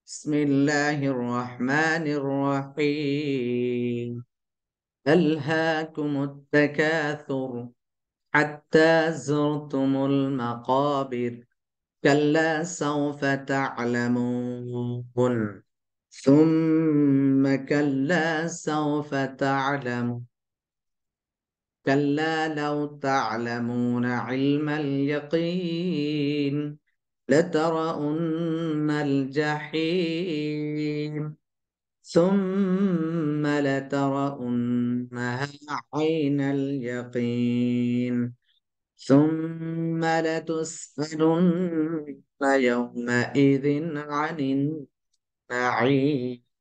بسم الله الرحمن الرحيم. ألهاكم التكاثر حتى زرتم المقابر. كلا سوف تعلمون ثم كلا سوف تعلمون. كلا لو تعلمون علم اليقين لترؤن الجحيم ثم لترؤنها عين اليقين ثم لتسألن يومئذ عن النعيم.